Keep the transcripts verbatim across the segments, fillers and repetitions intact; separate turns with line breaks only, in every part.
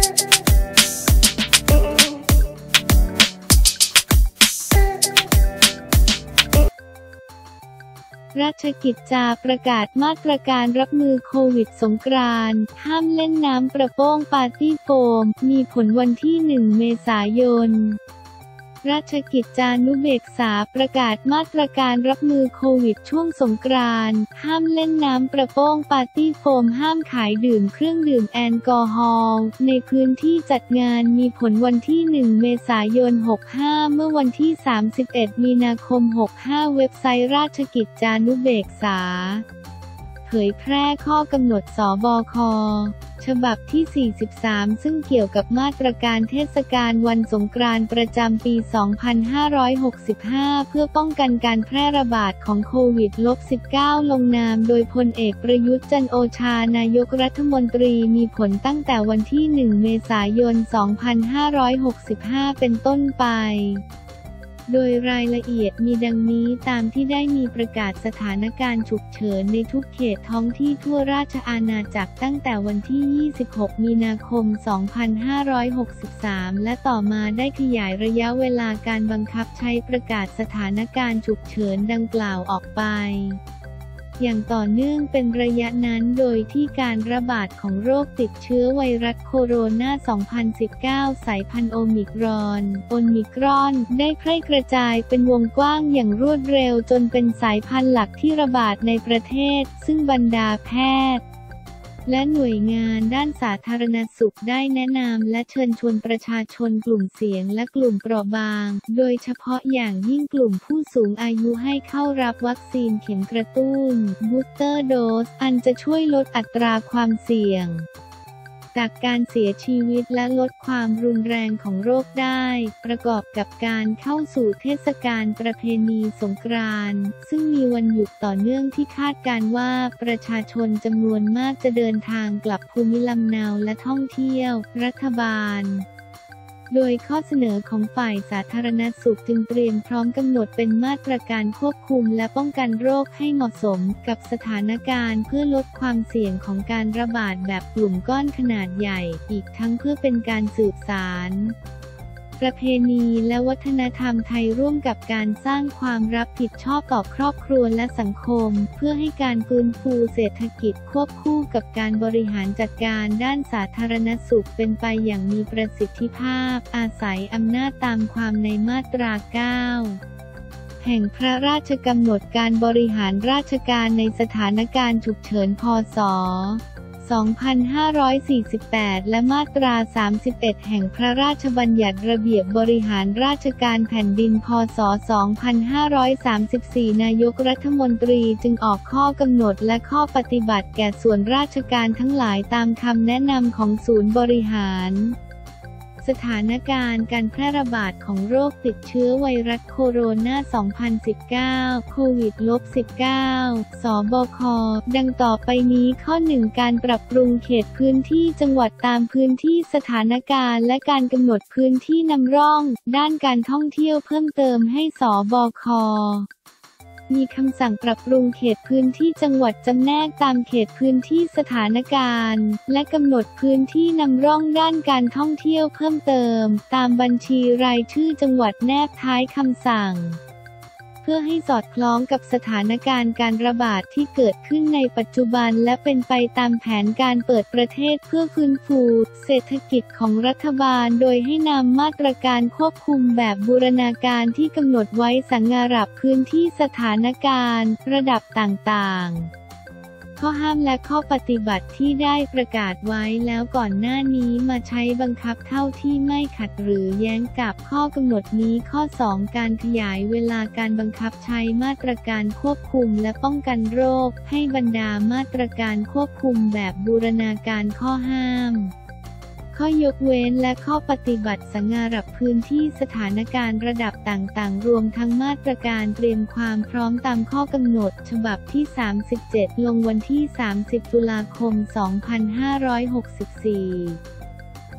ราชกิจจาประกาศมาตรการรับมือโควิดสงกรานต์ห้ามเล่นน้ำประโป้งปาร์ตี้โฟมมีผลวันที่หนึ่งเมษายนราชกิจจานุเบกษาประกาศมาตรการรับมือโควิดช่วงสงกรานต์ห้ามเล่นน้ำประโป้งปาร์ตี้โฟมห้ามขายดื่มเครื่องดื่มแอลกอฮอล์ในพื้นที่จัดงานมีผลวันที่หนึ่งเมษายนหกห้าเมื่อวันที่สามสิบเอ็ดมีนาคมหกห้าเว็บไซต์ราชกิจจานุเบกษาเผยแพร่ข้อกำหนดสบค.ฉบับที่สี่สิบสามซึ่งเกี่ยวกับมาตรการเทศกาลวันสงกรานต์ประจำปี สองพันห้าร้อยหกสิบห้า เพื่อป้องกันการแพร่ระบาดของโควิด สิบเก้า ลงนามโดยพลเอกประยุทธ์จันทร์โอชานายกรัฐมนตรีมีผลตั้งแต่วันที่หนึ่งเมษายน สองพันห้าร้อยหกสิบห้า เป็นต้นไปโดยรายละเอียดมีดังนี้ตามที่ได้มีประกาศสถานการณ์ฉุกเฉินในทุกเขตท้องที่ทั่วราชอาณาจักรตั้งแต่วันที่ ยี่สิบหก มีนาคม สองพันห้าร้อยหกสิบสาม และต่อมาได้ขยายระยะเวลาการบังคับใช้ประกาศสถานการณ์ฉุกเฉินดังกล่าวออกไปอย่างต่อเนื่องเป็นระยะนั้นโดยที่การระบาดของโรคติดเชื้อไวรัสโคโรนา สองพันสิบเก้า สายพันธุ์โอมิครอนโอมิครอนได้แพร่กระจายเป็นวงกว้างอย่างรวดเร็วจนเป็นสายพันธุ์หลักที่ระบาดในประเทศซึ่งบรรดาแพทย์และหน่วยงานด้านสาธารณสุขได้แนะนำและเชิญชวนประชาชนกลุ่มเสี่ยงและกลุ่มเปราะบางโดยเฉพาะอย่างยิ่งกลุ่มผู้สูงอายุให้เข้ารับวัคซีนเข็มกระตุ้น Booster Dose อันจะช่วยลดอัตราความเสี่ยงจากการเสียชีวิตและลดความรุนแรงของโรคได้ประกอบกับการเข้าสู่เทศกาลประเพณีสงกรานต์ซึ่งมีวันหยุดต่อเนื่องที่คาดการณ์ว่าประชาชนจำนวนมากจะเดินทางกลับภูมิลำเนาและท่องเที่ยวรัฐบาลโดยข้อเสนอของฝ่ายสาธารณสุขจึงเตรียมพร้อมกำหนดเป็นมาตรการควบคุมและป้องกันโรคให้เหมาะสมกับสถานการณ์เพื่อลดความเสี่ยงของการระบาดแบบกลุ่มก้อนขนาดใหญ่อีกทั้งเพื่อเป็นการสืบสานประเพณีและวัฒนธรรมไทยร่วมกับการสร้างความรับผิดชอบต่อครอบครัวและสังคมเพื่อให้การฟื้นฟูเศรษฐกิจควบคู่กับการบริหารจัดการด้านสาธารณสุขเป็นไปอย่างมีประสิทธิภาพอาศัยอำนาจตามความในมาตรา เก้า แห่งพระราชกำหนดการบริหารราชการในสถานการณ์ฉุกเฉินพ.ศ. สองพันห้าร้อยสี่สิบแปด และมาตรา สามสิบเอ็ด แห่งพระราชบัญญัติระเบียบบริหารราชการแผ่นดินพ.ศ. สองพันห้าร้อยสามสิบสี่ นายกรัฐมนตรีจึงออกข้อกำหนดและข้อปฏิบัติแก่ส่วนราชการทั้งหลายตามคำแนะนำของศูนย์บริหารสถานการณ์การแพร่ระบาดของโรคติดเชื้อไวรัสโคโรนา สองพันสิบเก้า โควิด สิบเก้า สบค.ดังต่อไปนี้ข้อ หนึ่ง การปรับปรุงเขตพื้นที่จังหวัดตามพื้นที่สถานการณ์และการกำหนดพื้นที่นำร่องด้านการท่องเที่ยวเพิ่มเติมให้สบค.มีคำสั่งปรับปรุงเขตพื้นที่จังหวัดจำแนกตามเขตพื้นที่สถานการณ์และกำหนดพื้นที่นำร่องด้านการท่องเที่ยวเพิ่มเติมตามบัญชีรายชื่อจังหวัดแนบท้ายคำสั่งเพื่อให้สอดคล้องกับสถานการณ์การระบาดที่เกิดขึ้นในปัจจุบันและเป็นไปตามแผนการเปิดประเทศเพื่อฟื้นฟูเศรษฐกิจของรัฐบาลโดยให้นำมาตรการควบคุมแบบบูรณาการที่กำหนดไว้สังหรับพื้นที่สถานการณ์ระดับต่างๆข้อห้ามและข้อปฏิบัติที่ได้ประกาศไว้แล้วก่อนหน้านี้มาใช้บังคับเท่าที่ไม่ขัดหรือแย้งกับข้อกำหนดนี้ข้อ สอง การขยายเวลาการบังคับใช้มาตรการควบคุมและป้องกันโรคให้บรรดามาตรการควบคุมแบบบูรณาการข้อห้ามข้อยกเว้นและข้อปฏิบัติสังหรับพื้นที่สถานการณ์ระดับต่างๆรวมทั้งมาตรการเตรียมความพร้อมตามข้อกำหนดฉบับที่ สามสิบเจ็ด ลงวันที่ สามสิบ ตุลาคม สองพันห้าร้อยหกสิบสี่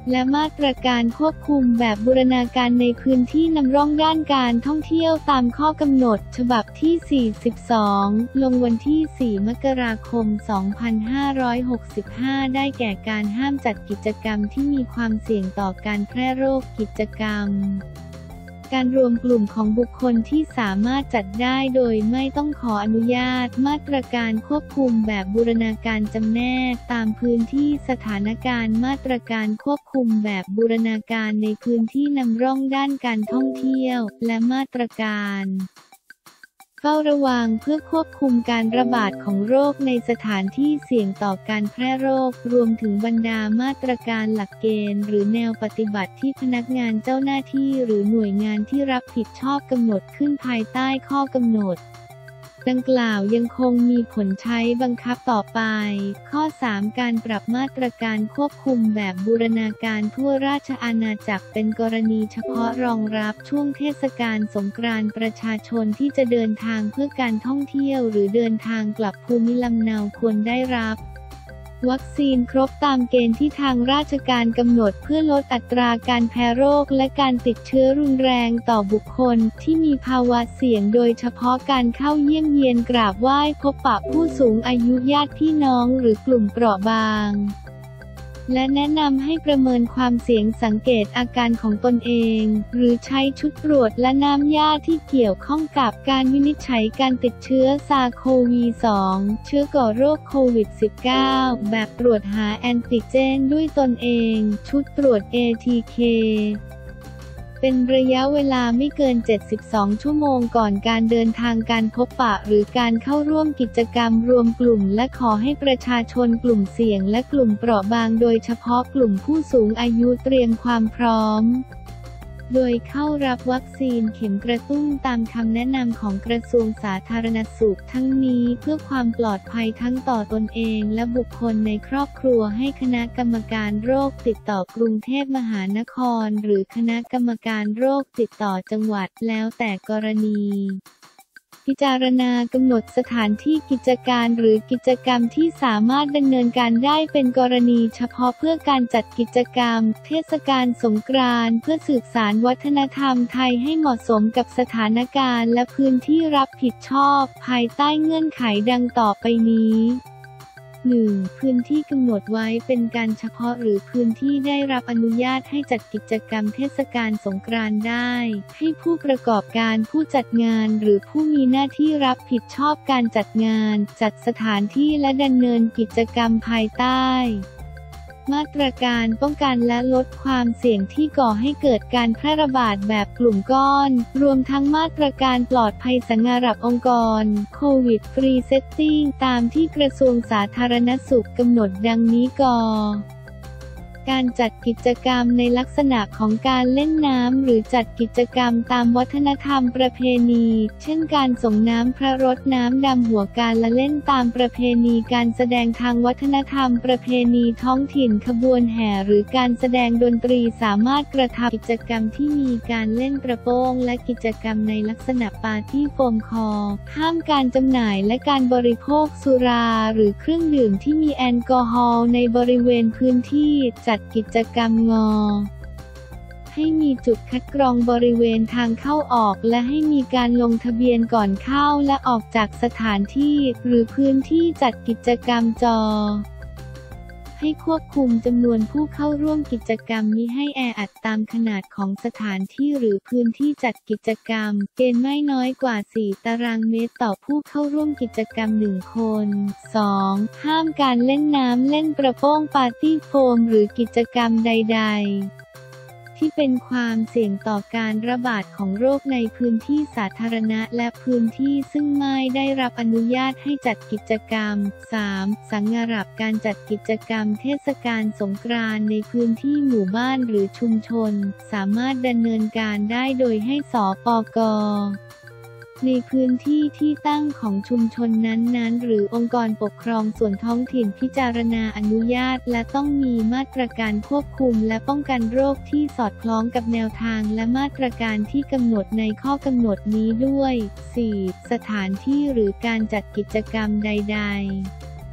และมาตรการควบคุมแบบบูรณาการในพื้นที่นำร่องด้านการท่องเที่ยวตามข้อกำหนดฉบับที่ สี่สิบสอง ลงวันที่ สี่ มกราคม สองพันห้าร้อยหกสิบห้า ได้แก่การห้ามจัดกิจกรรมที่มีความเสี่ยงต่อการแพร่โรคกิจกรรมการรวมกลุ่มของบุคคลที่สามารถจัดได้โดยไม่ต้องขออนุญาตมาตรการควบคุมแบบบูรณาการจำแนกตามพื้นที่สถานการณ์มาตรการควบคุมแบบบูรณาการในพื้นที่นำร่องด้านการท่องเที่ยวและมาตรการเฝ้าระวังเพื่อควบคุมการระบาดของโรคในสถานที่เสี่ยงต่อการแพร่โรครวมถึงบรรดามาตรการหลักเกณฑ์หรือแนวปฏิบัติที่พนักงานเจ้าหน้าที่หรือหน่วยงานที่รับผิดชอบกำหนดขึ้นภายใต้ข้อกำหนดดังกล่าวยังคงมีผลใช้บังคับต่อไปข้อ สาม การปรับมาตรการควบคุมแบบบูรณาการทั่วราชอาณาจักรเป็นกรณีเฉพาะรองรับช่วงเทศกาลสงกรานต์ประชาชนที่จะเดินทางเพื่อการท่องเที่ยวหรือเดินทางกลับภูมิลำเนาควรได้รับวัคซีนครบตามเกณฑ์ที่ทางราชการกำหนดเพื่อลดอัตราการแพร่โรคและการติดเชื้อรุนแรงต่อบุคคลที่มีภาวะเสี่ยงโดยเฉพาะการเข้าเยี่ยมเยียนกราบไหว้พบปะผู้สูงอายุญาติพี่น้องหรือกลุ่มเปราะบางและแนะนำให้ประเมินความเสี่ยงสังเกตอาการของตนเองหรือใช้ชุดตรวจและน้ำยาที่เกี่ยวข้องกับการวินิจฉัยการติดเชื้อซาร์โควี สอง เชื้อก่อโรคโควิด สิบเก้า แบบตรวจหาแอนติเจนด้วยตนเองชุดตรวจ เอ ที เค เป็นระยะเวลาไม่เกิน เจ็ดสิบสอง ชั่วโมงก่อนการเดินทางการพบปะหรือการเข้าร่วมกิจกรรมรวมกลุ่มและขอให้ประชาชนกลุ่มเสี่ยงและกลุ่มเปราะบางโดยเฉพาะกลุ่มผู้สูงอายุเตรียมความพร้อมโดยเข้ารับวัคซีนเข็มกระตุ้นตามคำแนะนำของกระทรวงสาธารณสุขทั้งนี้เพื่อความปลอดภัยทั้งต่อตนเองและบุคคลในครอบครัวให้คณะกรรมการโรคติดต่อกรุงเทพมหานครหรือคณะกรรมการโรคติดต่อจังหวัดแล้วแต่กรณีพิจารณากำหนดสถานที่กิจการหรือกิจกรรมที่สามารถดำเนินการได้เป็นกรณีเฉพาะเพื่อการจัดกิจกรรมเทศกาลสงกรานต์เพื่อสืบสานวัฒนธรรมไทยให้เหมาะสมกับสถานการณ์และพื้นที่รับผิดชอบภายใต้เงื่อนไขดังต่อไปนี้ หนึ่ง พื้นที่กำหนดไว้เป็นการเฉพาะหรือพื้นที่ได้รับอนุญาตให้จัดกิจกรรมเทศกาลสงกรานต์ได้ให้ผู้ประกอบการผู้จัดงานหรือผู้มีหน้าที่รับผิดชอบการจัดงานจัดสถานที่และดำเนินกิจกรรมภายใต้มาตรการป้องกันและลดความเสี่ยงที่ก่อให้เกิดการแพร่ระบาดแบบกลุ่มก้อนรวมทั้งมาตรการปลอดภัยสำหรับองค์กรโควิดฟรีเซตติ้งตามที่กระทรวงสาธารณสุขกำหนดดังนี้กการจัดกิจกรรมในลักษณะของการเล่นน้ำหรือจัดกิจกรรมตามวัฒนธรรมประเพณีเช่นการส่งน้ำพระรดน้ำดำหัวการละเล่นตามประเพณีการแสดงทางวัฒนธรรมประเพณีท้องถิ่นขบวนแห่หรือการแสดงดนตรีสามารถกระทำกิจกรรมที่มีการเล่นกระโปรงและกิจกรรมในลักษณะปาร์ตี้โฟมคอร์ห้ามการจำหน่ายและการบริโภคสุราหรือเครื่องดื่มที่มีแอลกอฮอล์ในบริเวณพื้นที่จัดกิจกรรมงอให้มีจุดคัดกรองบริเวณทางเข้าออกและให้มีการลงทะเบียนก่อนเข้าและออกจากสถานที่หรือพื้นที่จัดกิจกรรมจอให้ควบคุมจำนวนผู้เข้าร่วมกิจกรรมมิให้แออัดตามขนาดของสถานที่หรือพื้นที่จัดกิจกรรมเกณฑ์ไม่น้อยกว่าสี่ตารางเมตรต่อผู้เข้าร่วมกิจกรรมหนึ่งคน สอง ห้ามการเล่นน้ำเล่นกระโปรงปาร์ตี้โฟมหรือกิจกรรมใดๆที่เป็นความเสี่ยงต่อการระบาดของโรคในพื้นที่สาธารณะและพื้นที่ซึ่งไม่ได้รับอนุญาตให้จัดกิจกรรม สาม สังหรับการจัดกิจกรรมเทศกาลสงกรานต์ในพื้นที่หมู่บ้านหรือชุมชนสามารถดำเนินการได้โดยให้สปก.ในพื้นที่ที่ตั้งของชุมชนนั้นๆหรือองค์กรปกครองส่วนท้องถิ่นพิจารณาอนุญาตและต้องมีมาตรการควบคุมและป้องกันโรคที่สอดคล้องกับแนวทางและมาตรการที่กำหนดในข้อกำหนดนี้ด้วย สี่ สถานที่หรือการจัดกิจกรรมใดๆ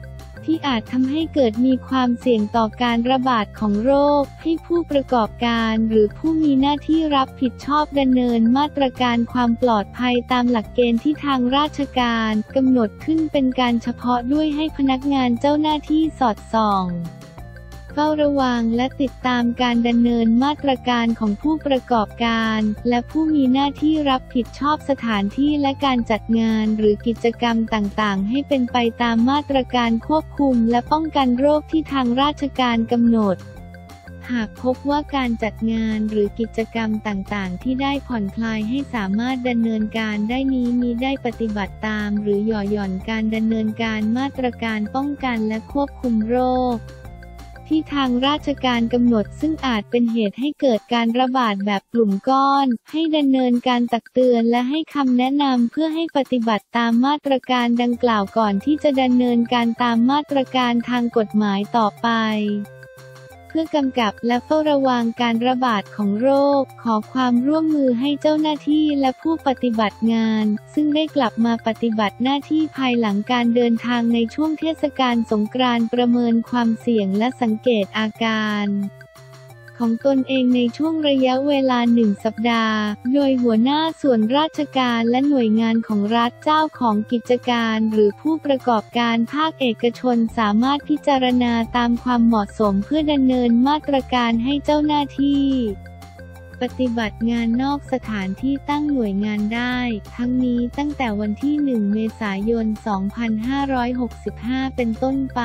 ที่อาจทำให้เกิดมีความเสี่ยงต่อการระบาดของโรคให้ผู้ประกอบการหรือผู้มีหน้าที่รับผิดชอบดำเนินมาตรการความปลอดภัยตามหลักเกณฑ์ที่ทางราชการกำหนดขึ้นเป็นการเฉพาะด้วยให้พนักงานเจ้าหน้าที่สอดส่องเฝ้าระวังและติดตามการดำเนินมาตรการของผู้ประกอบการและผู้มีหน้าที่รับผิดชอบสถานที่และการจัดงานหรือกิจกรรมต่างๆให้เป็นไปตามมาตรการควบคุมและป้องกันโรคที่ทางราชการกำหนดหากพบว่าการจัดงานหรือกิจกรรมต่างๆที่ได้ผ่อนคลายให้สามารถดำเนินการได้นี้มิได้ปฏิบัติตามหรือหย่อหย่อนการดำเนินการมาตรการป้องกันและควบคุมโรคที่ทางราชการกำหนดซึ่งอาจเป็นเหตุให้เกิดการระบาดแบบกลุ่มก้อนให้ดำเนินการตักเตือนและให้คำแนะนำเพื่อให้ปฏิบัติตามมาตรการดังกล่าวก่อนที่จะดำเนินการตามมาตรการทางกฎหมายต่อไปเพื่อกำกับและเฝ้าระวังการระบาดของโรคขอความร่วมมือให้เจ้าหน้าที่และผู้ปฏิบัติงานซึ่งได้กลับมาปฏิบัติหน้าที่ภายหลังการเดินทางในช่วงเทศกาลสงกรานต์ประเมินความเสี่ยงและสังเกตอาการของตนเองในช่วงระยะเวลาหนึ่งสัปดาห์โดยหัวหน้าส่วนราชการและหน่วยงานของรัฐเจ้าของกิจการหรือผู้ประกอบการภาคเอกชนสามารถพิจารณาตามความเหมาะสมเพื่อดำเนินมาตรการให้เจ้าหน้าที่ปฏิบัติงานนอกสถานที่ตั้งหน่วยงานได้ทั้งนี้ตั้งแต่วันที่หนึ่งเมษายนสองพันห้าร้อยหกสิบห้าเป็นต้นไป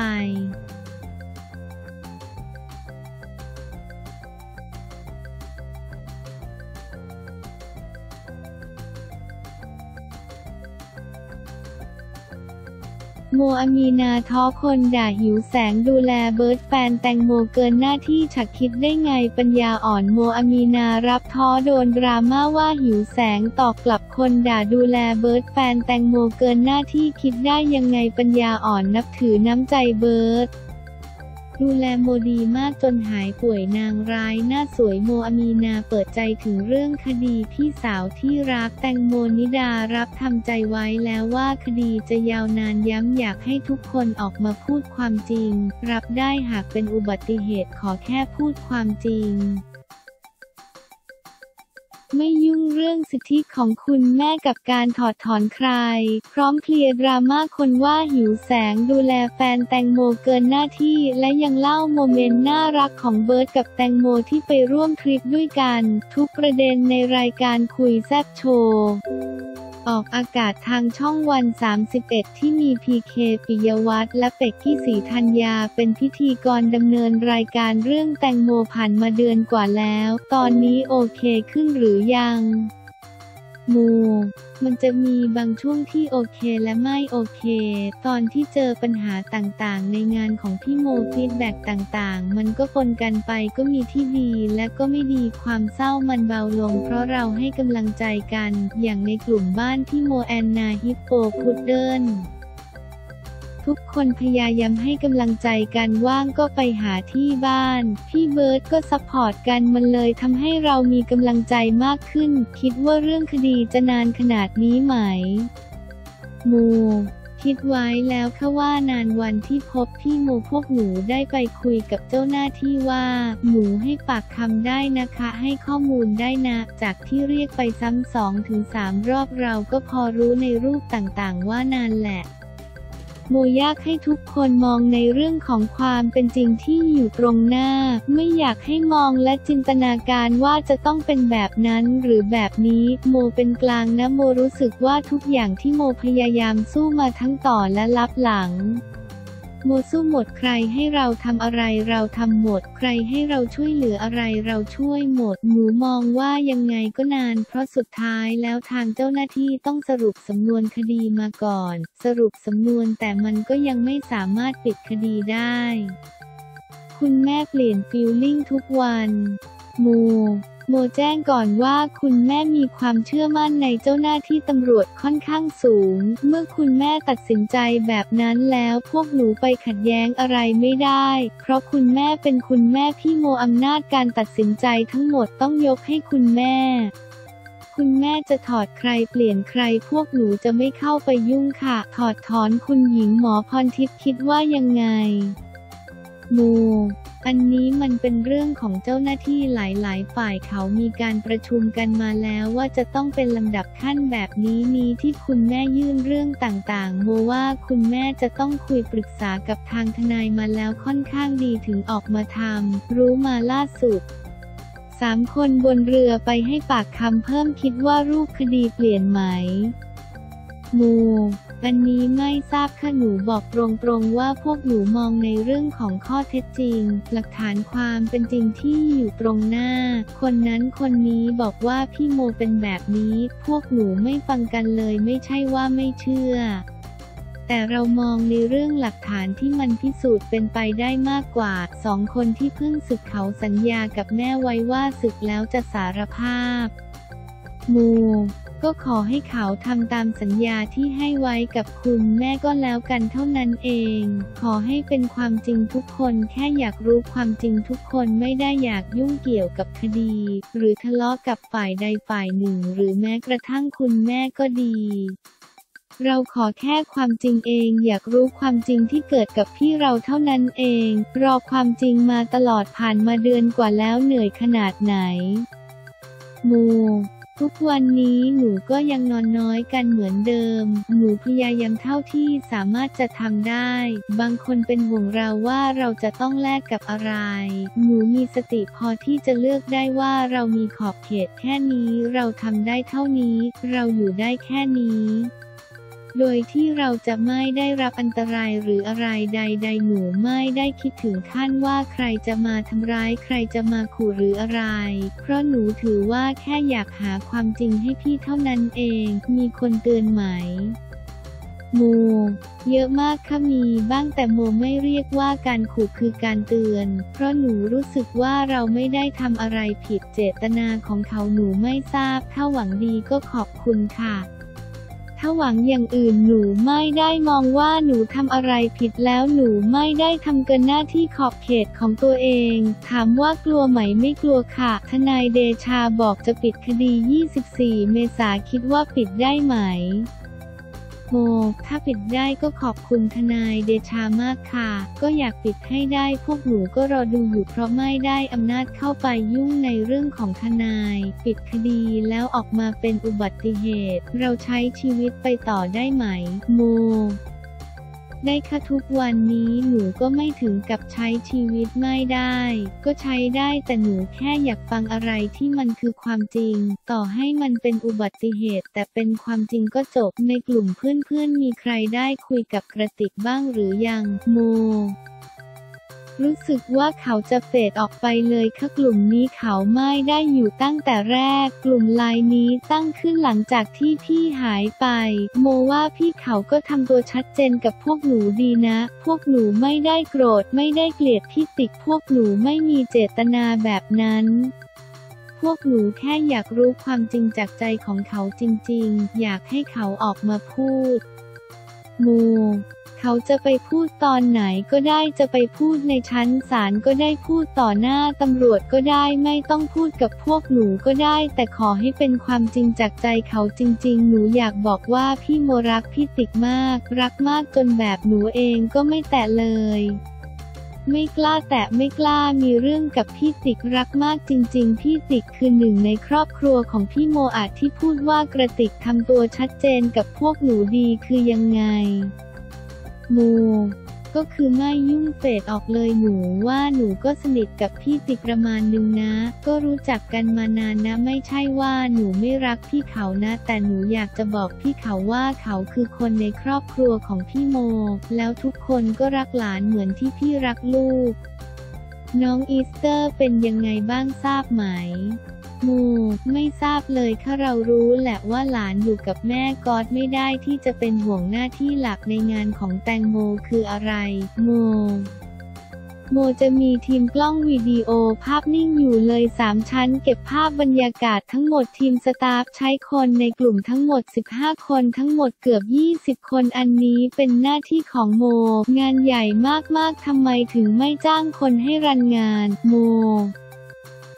โมอามีนาท้อคนด่าหิวแสงดูแลเบิร์ดแฟนแตงโมเกินหน้าที่ฉักคิดได้ไงปัญญาอ่อนโมอามีนารับท้อโดนดราม่าว่าหิวแสงตอบกลับคนด่าดูแลเบิร์ดแฟนแตงโมเกินหน้าที่คิดได้ยังไงปัญญาอ่อนนับถือน้ำใจเบิร์ดดูแลโมดีมากจนหายป่วยนางร้ายหน้าสวยโมอามีนาเปิดใจถึงเรื่องคดีพี่สาวที่รักแตงโมนิดารับทำใจไว้แล้วว่าคดีจะยาวนานย้ำอยากให้ทุกคนออกมาพูดความจริงรับได้หากเป็นอุบัติเหตุขอแค่พูดความจริงไม่ยุ่งเรื่องสิทธิของคุณแม่กับการถอดถอนใครพร้อมเคลียร์ดราม่าคนว่าหิวแสงดูแลแฟนแตงโมเกินหน้าที่และยังเล่าโมเมนต์น่ารักของเบิร์ดกับแตงโมที่ไปร่วมทริปด้วยกันทุกประเด็นในรายการคุยแซ่บโชว์ออกอากาศทางช่องวันสามสิบเอ็ดที่มีพีเคปิยวัฒน์และเป็กกี้ศรีธัญญาเป็นพิธีกรดำเนินรายการเรื่องแตงโมผ่านมาเดือนกว่าแล้วตอนนี้โอเคขึ้นหรือยังโมมันจะมีบางช่วงที่โอเคและไม่โอเคตอนที่เจอปัญหาต่างๆในงานของพี่โมฟีดแบ็กต่างๆมันก็ปนกันไปก็มีที่ดีและก็ไม่ดีความเศร้ามันเบาลงเพราะเราให้กำลังใจกันอย่างในกลุ่มบ้านที่โมแอนนาฮิปโปพุดเดิ้ลทุกคนพยายามให้กำลังใจกันว่างก็ไปหาที่บ้านพี่เบิร์ดก็ซัพพอร์ตกันมันเลยทำให้เรามีกำลังใจมากขึ้นคิดว่าเรื่องคดีจะนานขนาดนี้ไหมโมคิดไว้แล้วค่ะว่านานวันที่พบพี่โมพวกหนูได้ไปคุยกับเจ้าหน้าที่ว่าหนูให้ปากคำได้นะคะให้ข้อมูลได้นะจากที่เรียกไปซ้ำสองถึงสามรอบเราก็พอรู้ในรูปต่างๆว่านานแหละโมอยากให้ทุกคนมองในเรื่องของความเป็นจริงที่อยู่ตรงหน้าไม่อยากให้มองและจินตนาการว่าจะต้องเป็นแบบนั้นหรือแบบนี้โมเป็นกลางนะโมรู้สึกว่าทุกอย่างที่โมพยายามสู้มาทั้งต่อและลับหลังโมสู้หมดใครให้เราทำอะไรเราทำหมดใครให้เราช่วยเหลืออะไรเราช่วยหมดหนูมองว่ายังไงก็นานเพราะสุดท้ายแล้วทางเจ้าหน้าที่ต้องสรุปสำนวนคดีมาก่อนสรุปสำนวนแต่มันก็ยังไม่สามารถปิดคดีได้คุณแม่เปลี่ยนฟีลลิ่งทุกวันโมโมแจ้งก่อนว่าคุณแม่มีความเชื่อมั่นในเจ้าหน้าที่ตำรวจค่อนข้างสูงเมื่อคุณแม่ตัดสินใจแบบนั้นแล้วพวกหนูไปขัดแย้งอะไรไม่ได้เพราะคุณแม่เป็นคุณแม่พี่โมอำนาจการตัดสินใจทั้งหมดต้องยกให้คุณแม่คุณแม่จะถอดใครเปลี่ยนใครพวกหนูจะไม่เข้าไปยุ่งค่ะถอดถอนคุณหญิงหมอพรทิพย์คิดว่ายังไงโมอันนี้มันเป็นเรื่องของเจ้าหน้าที่หลายๆฝ่ายเขามีการประชุมกันมาแล้วว่าจะต้องเป็นลำดับขั้นแบบนี้นี้ที่คุณแม่ยื่นเรื่องต่างๆโมว่าคุณแม่จะต้องคุยปรึกษากับทางทนายมาแล้วค่อนข้างดีถึงออกมาทำรู้มาล่าสุดสามคนบนเรือไปให้ปากคำเพิ่มคิดว่ารูปคดีเปลี่ยนไหมโมอันนี้ไม่ทราบค่ะหนูบอกตรงๆว่าพวกหนูมองในเรื่องของข้อเท็จจริงหลักฐานความเป็นจริงที่อยู่ตรงหน้าคนนั้นคนนี้บอกว่าพี่โมเป็นแบบนี้พวกหนูไม่ฟังกันเลยไม่ใช่ว่าไม่เชื่อแต่เรามองในเรื่องหลักฐานที่มันพิสูจน์เป็นไปได้มากกว่าสองคนที่เพิ่งศึกเขาสัญญากับแม่ไว้ว่าศึกแล้วจะสารภาพโมก็ขอให้เขาทำตามสัญญาที่ให้ไว้กับคุณแม่ก็แล้วกันเท่านั้นเองขอให้เป็นความจริงทุกคนแค่อยากรู้ความจริงทุกคนไม่ได้อยากยุ่งเกี่ยวกับคดีหรือทะเลาะกับฝ่ายใดฝ่ายหนึ่งหรือแม้กระทั่งคุณแม่ก็ดีเราขอแค่ความจริงเองอยากรู้ความจริงที่เกิดกับพี่เราเท่านั้นเองรอความจริงมาตลอดผ่านมาเดือนกว่าแล้วเหนื่อยขนาดไหนโมทุกวันนี้หนูก็ยังนอนน้อยกันเหมือนเดิมหนูพยายามเท่าที่สามารถจะทำได้บางคนเป็นห่วงเราว่าเราจะต้องแลกกับอะไรหนูมีสติพอที่จะเลือกได้ว่าเรามีขอบเขตแค่นี้เราทำได้เท่านี้เราอยู่ได้แค่นี้โดยที่เราจะไม่ได้รับอันตรายหรืออะไรใดๆหนูไม่ได้คิดถึงขั้นว่าใครจะมาทำร้ายใครจะมาขู่หรืออะไรเพราะหนูถือว่าแค่อยากหาความจริงให้พี่เท่านั้นเองมีคนเตือนไหมโมเยอะมากค่ะมีบ้างแต่โมไม่เรียกว่าการขู่คือการเตือนเพราะหนูรู้สึกว่าเราไม่ได้ทำอะไรผิดเจตนาของเขาหนูไม่ทราบถ้าหวังดีก็ขอบคุณค่ะถ้าหวังอย่างอื่นหนูไม่ได้มองว่าหนูทำอะไรผิดแล้วหนูไม่ได้ทำเกินหน้าที่ขอบเขตของตัวเองถามว่ากลัวไหมไม่กลัวค่ะทนายเดชาบอกจะปิดคดียี่สิบสี่เมษายนคิดว่าปิดได้ไหมโมถ้าปิดได้ก็ขอบคุณทนายเดชามากค่ะก็อยากปิดให้ได้พวกหนูก็รอดูอยู่เพราะไม่ได้อำนาจเข้าไปยุ่งในเรื่องของทนายปิดคดีแล้วออกมาเป็นอุบัติเหตุเราใช้ชีวิตไปต่อได้ไหมโมได้ค่ะทุกวันนี้หนูก็ไม่ถึงกับใช้ชีวิตไม่ได้ก็ใช้ได้แต่หนูแค่อยากฟังอะไรที่มันคือความจริงต่อให้มันเป็นอุบัติเหตุแต่เป็นความจริงก็จบในกลุ่มเพื่อนๆมีใครได้คุยกับกระติกบ้างหรือยังโมรู้สึกว่าเขาจะเฟดออกไปเลยค่ะกลุ่มนี้เขาไม่ได้อยู่ตั้งแต่แรกกลุ่มไลน์นี้ตั้งขึ้นหลังจากที่พี่หายไปโมว่าพี่เขาก็ทำตัวชัดเจนกับพวกหนูดีนะพวกหนูไม่ได้โกรธไม่ได้เกลียดพี่ติ๊กพวกหนูไม่มีเจตนาแบบนั้นพวกหนูแค่อยากรู้ความจริงจากใจของเขาจริงๆอยากให้เขาออกมาพูดโมเขาจะไปพูดตอนไหนก็ได้จะไปพูดในชั้นศาลก็ได้พูดต่อหน้าตำรวจก็ได้ไม่ต้องพูดกับพวกหนูก็ได้แต่ขอให้เป็นความจริงจากใจเขาจริงๆหนูอยากบอกว่าพี่โมรักพี่ติ๊กมากรักมากจนแบบหนูเองก็ไม่แตะเลยไม่กล้าแตะไม่กล้ามีเรื่องกับพี่ติ๊กรักมากจริงๆพี่ติ๊กคือหนึ่งในครอบครัวของพี่โมอาจที่พูดว่ากระติกทำตัวชัดเจนกับพวกหนูดีคือยังไงโมก็คือไม่ยุ่งเฟดออกเลยหนูว่าหนูก็สนิทกับพี่ติ๊กประมาณนึงนะก็รู้จักกันมานานนะไม่ใช่ว่าหนูไม่รักพี่เขานะแต่หนูอยากจะบอกพี่เขาว่าเขาคือคนในครอบครัวของพี่โมแล้วทุกคนก็รักหลานเหมือนที่พี่รักลูกน้องอีสเตอร์เป็นยังไงบ้างทราบไหมโมไม่ทราบเลยค่ะเรารู้แหละว่าหลานอยู่กับแม่ก๊อตไม่ได้ที่จะเป็นห่วงหน้าที่หลักในงานของแตงโมคืออะไรโมโมจะมีทีมกล้องวิดีโอภาพนิ่งอยู่เลยสามชั้นเก็บภาพบรรยากาศทั้งหมดทีมสตาฟใช้คนในกลุ่มทั้งหมดสิบห้าคนทั้งหมดเกือบยี่สิบคนอันนี้เป็นหน้าที่ของโมงานใหญ่มากๆทำไมถึงไม่จ้างคนให้รันงานโม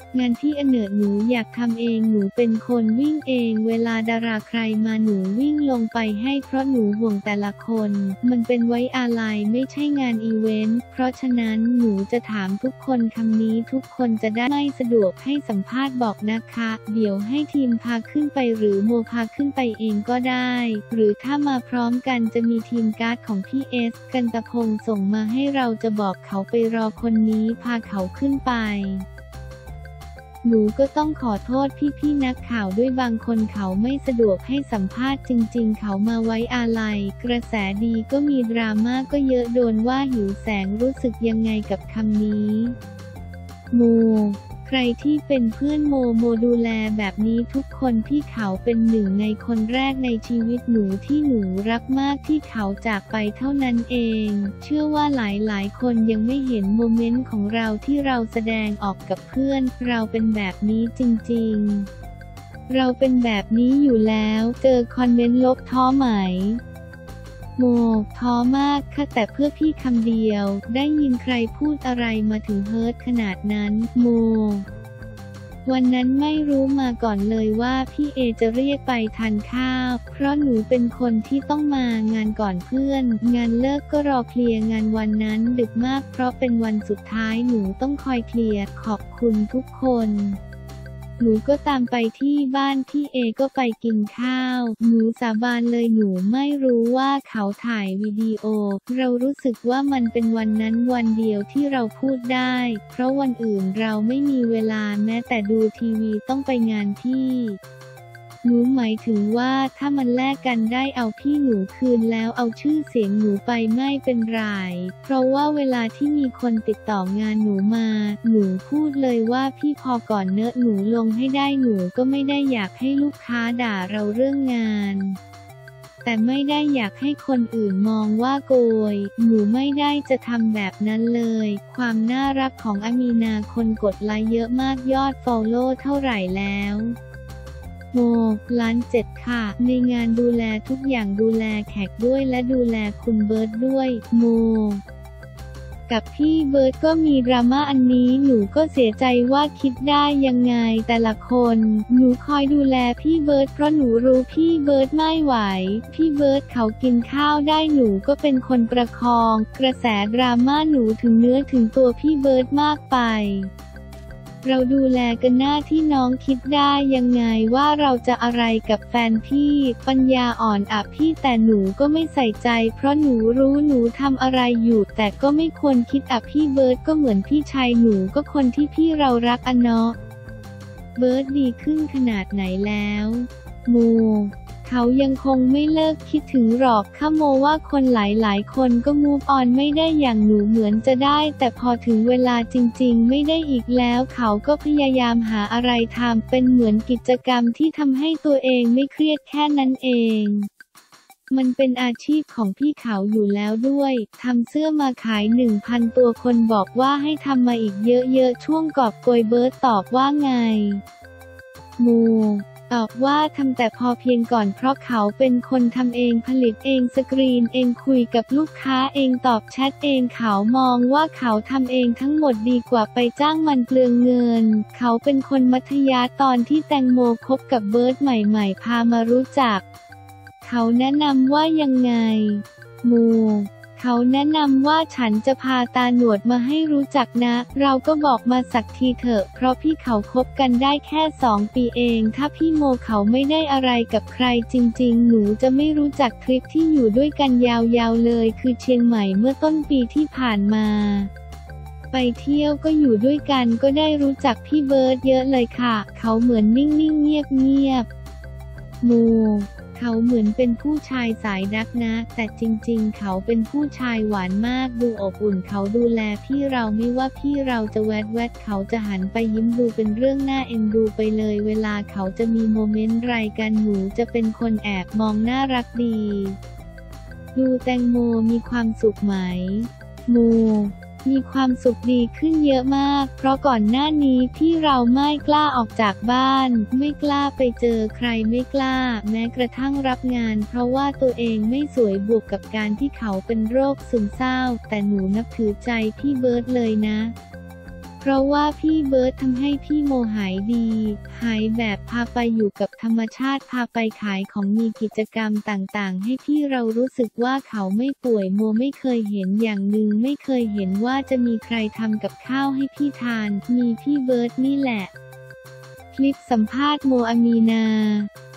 งานที่อเนกหนูอยากทำเองหนูเป็นคนวิ่งเองเวลาดาราใครมาหนูวิ่งลงไปให้เพราะหนูห่วงแต่ละคนมันเป็นไว้อาลัยไม่ใช่งานอีเวนต์เพราะฉะนั้นหนูจะถามทุกคนคำนี้ทุกคนจะได้ไม่สะดวกให้สัมภาษณ์บอกนะคะเดี๋ยวให้ทีมพาขึ้นไปหรือโมพาขึ้นไปเองก็ได้หรือถ้ามาพร้อมกันจะมีทีมการ์ดของพี่เอสกันตะพงส่งมาให้เราจะบอกเขาไปรอคนนี้พาเขาขึ้นไปหนูก็ต้องขอโทษพี่ๆนักข่าวด้วยบางคนเขาไม่สะดวกให้สัมภาษณ์จริงๆเขามาไว้อาลัยกระแสดีก็มีดราม่าก็เยอะโดนว่าหิวแสงรู้สึกยังไงกับคำนี้โมใครที่เป็นเพื่อนโมโมดูแลแบบนี้ทุกคนพี่เขาเป็นหนึ่งในคนแรกในชีวิตหนูที่หนูรักมากที่เขาจากไปเท่านั้นเองเชื่อว่าหลายๆคนยังไม่เห็นโมเมนต์ของเราที่เราแสดงออกกับเพื่อนเราเป็นแบบนี้จริงๆเราเป็นแบบนี้อยู่แล้วเจอคอมเมนต์ลบท้อไหมโมท้อมากค่ะแต่เพื่อพี่คำเดียวได้ยินใครพูดอะไรมาถึงเฮิร์ตขนาดนั้นโมวันนั้นไม่รู้มาก่อนเลยว่าพี่เอจะเรียกไปทานข้าวเพราะหนูเป็นคนที่ต้องมางานก่อนเพื่อนงานเลิกก็รอเคลียร์งานวันนั้นดึกมากเพราะเป็นวันสุดท้ายหนูต้องคอยเคลียร์ขอบคุณทุกคนหนูก็ตามไปที่บ้านพี่เอก็ไปกินข้าวหนูสาบานเลยหนูไม่รู้ว่าเขาถ่ายวิดีโอเรารู้สึกว่ามันเป็นวันนั้นวันเดียวที่เราพูดได้เพราะวันอื่นเราไม่มีเวลาแม้แต่ดูทีวีต้องไปงานพี่หนูหมายถึงว่าถ้ามันแลกกันได้เอาพี่หนูคืนแล้วเอาชื่อเสียงหนูไปไม่เป็นไรเพราะว่าเวลาที่มีคนติดต่องานหนูมาหนูพูดเลยว่าพี่พอก่อนเนอะหนูลงให้ได้หนูก็ไม่ได้อยากให้ลูกค้าด่าเราเรื่องงานแต่ไม่ได้อยากให้คนอื่นมองว่าโกยหนูไม่ได้จะทำแบบนั้นเลยความน่ารักของอามีนาคนกดไลค์เยอะมากยอดฟอลโล่เท่าไหร่แล้วโมล้านเจ็ดค่ะในงานดูแลทุกอย่างดูแลแขกด้วยและดูแลคุณเบิร์ดด้วยโมกับพี่เบิร์ดก็มีดราม่าอันนี้หนูก็เสียใจว่าคิดได้ยังไงแต่ละคนหนูคอยดูแลพี่เบิร์ดเพราะหนูรู้พี่เบิร์ดไม่ไหวพี่เบิร์ดเขากินข้าวได้หนูก็เป็นคนประคองกระแสดราม่าหนูถึงเนื้อถึงตัวพี่เบิร์ดมากไปเราดูแลกันหน้าที่น้องคิดได้ยังไงว่าเราจะอะไรกับแฟนพี่ปัญญาอ่อนอะพี่แต่หนูก็ไม่ใส่ใจเพราะหนูรู้หนูทำอะไรอยู่แต่ก็ไม่ควรคิดอะพี่เบิร์ดก็เหมือนพี่ชายหนูก็คนที่พี่เรารักอะเนาะเบิร์ดดีขึ้นขนาดไหนแล้วโมเขายังคงไม่เลิกคิดถึงหรอกข้าโมว่าคนหลายๆคนก็มูฟออนไม่ได้อย่างหนูเหมือนจะได้แต่พอถึงเวลาจริงๆไม่ได้อีกแล้วเขาก็พยายามหาอะไรทำเป็นเหมือนกิจกรรมที่ทำให้ตัวเองไม่เครียดแค่นั้นเองมันเป็นอาชีพของพี่เขาอยู่แล้วด้วยทำเสื้อมาขาย หนึ่งพัน ตัวคนบอกว่าให้ทำมาอีกเยอะๆช่วงกอบโกยเบิร์ดตอบว่าไงโมตอบว่าทำแต่พอเพียงก่อนเพราะเขาเป็นคนทำเองผลิตเองสกรีนเองคุยกับลูกค้าเองตอบแชทเองเขามองว่าเขาทำเองทั้งหมดดีกว่าไปจ้างมันเปลืองเงินเขาเป็นคนมัธยาตอนที่แตงโมคบกับเบิร์ดใหม่ๆพามารู้จักเขาแนะนำว่ายังไงโมเขาแนะนำว่าฉันจะพาตาหนวดมาให้รู้จักนะเราก็บอกมาสักทีเถอะเพราะพี่เขาคบกันได้แค่สองปีเองถ้าพี่โมเขาไม่ได้อะไรกับใครจริงๆหนูจะไม่รู้จักทริปที่อยู่ด้วยกันยาวๆเลยคือเชียงใหม่เมื่อต้นปีที่ผ่านมาไปเที่ยวก็อยู่ด้วยกันก็ได้รู้จักพี่เบิร์ดเยอะเลยค่ะเขาเหมือนนิ่งๆเงียบๆโมเขาเหมือนเป็นผู้ชายสายดักนะแต่จริงๆเขาเป็นผู้ชายหวานมากดูอบอุ่นเขาดูแลพี่เราไม่ว่าพี่เราจะแวดแวดเขาจะหันไปยิ้มดูเป็นเรื่องน่าเอ็นดูไปเลยเวลาเขาจะมีโมเมนต์ไรกันหนูจะเป็นคนแอบมองน่ารักดีดูแตงโมมีความสุขไหมโมมีความสุขดีขึ้นเยอะมากเพราะก่อนหน้านี้พี่เราไม่กล้าออกจากบ้านไม่กล้าไปเจอใครไม่กล้าแม้กระทั่งรับงานเพราะว่าตัวเองไม่สวยบวกกับการที่เขาเป็นโรคซึมเศร้าแต่หนูนับถือใจพี่เบิร์ดเลยนะเพราะว่าพี่เบิร์ดทำให้พี่โมหายดี หายแบบพาไปอยู่กับธรรมชาติพาไปขายของมีกิจกรรมต่างๆให้พี่เรารู้สึกว่าเขาไม่ป่วยโมไม่เคยเห็นอย่างหนึ่งไม่เคยเห็นว่าจะมีใครทำกับข้าวให้พี่ทานมีพี่เบิร์ดนี่แหละคลิปสัมภาษณ์โมอามีนา